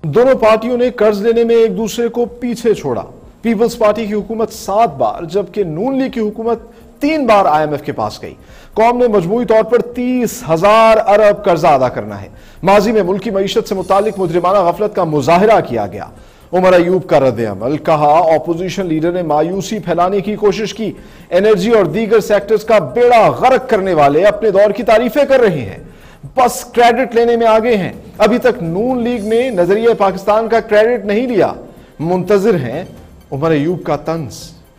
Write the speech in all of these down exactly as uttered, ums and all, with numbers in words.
دونوں پارٹیوں نے قرض لینے میں ایک دوسرے کو پیچھے چھوڑا. پیپلز پارٹی کی حکومت سات بار جبکہ نون لیگ کی حکومت تین بار آئی ایم ایف کے پاس گئی. قوم نے مجموعی طور پر تیس ہزار ارب قرضہ ادا کرنا ہے. ماضی میں ملکی معیشت سے متعلق مجرمانہ غفلت کا مظاہرہ کیا گیا. عمر ایوب کا رد عمل. کہا اپوزیشن لیڈر نے مایوسی پھیلانے کی کوشش کی. انرجی اور دیگر سیکٹرز کا بیڑا غرق کرنے والے اپنے دور کی تعریفیں کر رہے ہیں, بس کریڈٹ لینے میں آگے ہیں. ابھی تک نون لیگ نے نظریہ پاکستان کا کریڈٹ نہیں لیا. منتظر ہیں عمر ایوب کا طنز.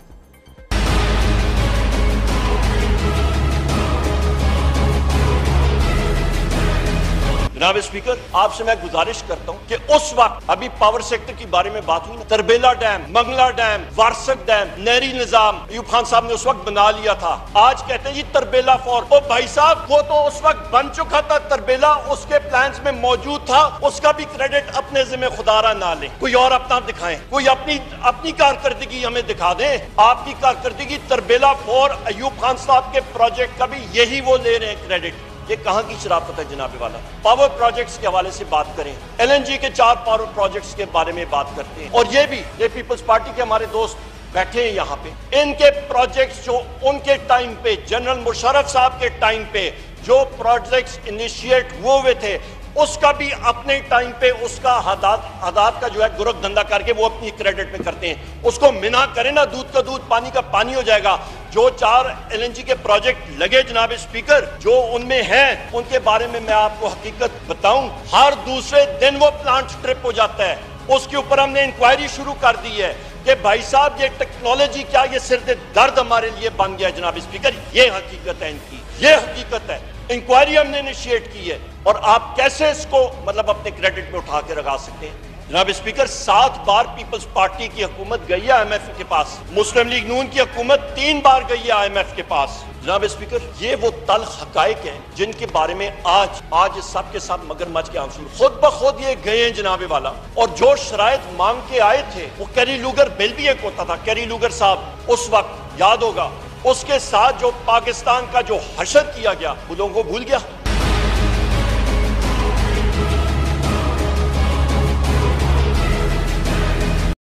جناب اسپیکر, آپ سے میں گزارش کرتا ہوں کہ اس وقت ابھی پاور سیکٹر کی بارے میں بات ہوئی نا, Tarbela dam, Mangla dam, Warsak dam, نہری نظام ایوب خان صاحب نے اس وقت بنا لیا تھا. آج کہتے ہیں جی تربیلا فور. او بھائی صاحب, وہ تو اس وقت بن چکا تھا تربیلا, اس کے پلانز میں موجود تھا, اس کا بھی کریڈٹ اپنے ذمہ خدا را نہ لیں. کوئی اور اپنا دکھائیں, کوئی اپنی اپنی کارکردگی ہمیں دکھا دیں. آپ کی کارکردگی تربیلا فور ایوب خان صاحب کے پروجیکٹ کا بھی یہی وہ لے رہے ہیں کریڈٹ. یہ کہاں کی شرافت ہے جناب والا. پاور پروجیکٹس کے حوالے سے بات کریں, ایل این جی کے چار پاور پروجیکٹس کے بارے میں بات کرتے ہیں, اور یہ بھی یہ پیپلز پارٹی کے ہمارے دوست بیٹھے ہیں یہاں پہ, ان کے پروجیکٹس جو ان کے ٹائم پہ جنرل مشرف صاحب کے ٹائم پہ جو پروجیکٹس انیشیٹ ہوئے تھے, اس کا بھی اپنے ٹائم پہ اس کا حداد کا جو ہے گرگ دھندا کر کے وہ اپنی کریڈٹ میں کرتے ہیں. اس کو منا کریں نا, دودھ کا دودھ پانی کا پانی ہو جائے گا. جو چار ایل این جی کے پروجیکٹ لگے جناب اسپیکر, جو ان میں ہیں, ان کے بارے میں میں آپ کو حقیقت بتاؤں, ہر دوسرے دن وہ پلانٹ ٹرپ ہو جاتا ہے. اس کے اوپر ہم نے انکوائری شروع کر دی ہے کہ بھائی صاحب یہ ٹیکنالوجی کیا یہ سر درد ہمارے لیے بن گیا جناب اسپیکر. یہ حقیقت ہے ان کی, یہ حقیقت ہے. انکوائری ہم نے انیشیٹ کی ہے, اور آپ کیسے اس کو مطلب اپنے کریڈٹ میں اٹھا کے رکھا سکتے ہیں. جناب اسپیکر, سات بار پیپلز پارٹی کی حکومت گئی ہے آئی ایم ایف کے پاس, مسلم لیگ نون کی حکومت تین بار گئی ہے آئی ایم ایف کے پاس. جناب اسپیکر, یہ وہ تلخ حقائق ہیں جن کے بارے میں آج آج سب کے ساتھ مگرمچھ کے آنسو خود بخود یہ گئے ہیں جناب والا. اور جو شرائط مانگ کے آئے تھے, وہ کیری لوگر بل بھی ایک ہوتا تھا. کیری لوگر صاحب اس وقت یاد ہوگا, اس کے ساتھ جو پاکستان کا جو حشر کیا گیا, وہ لوگوں کو بھول گیا.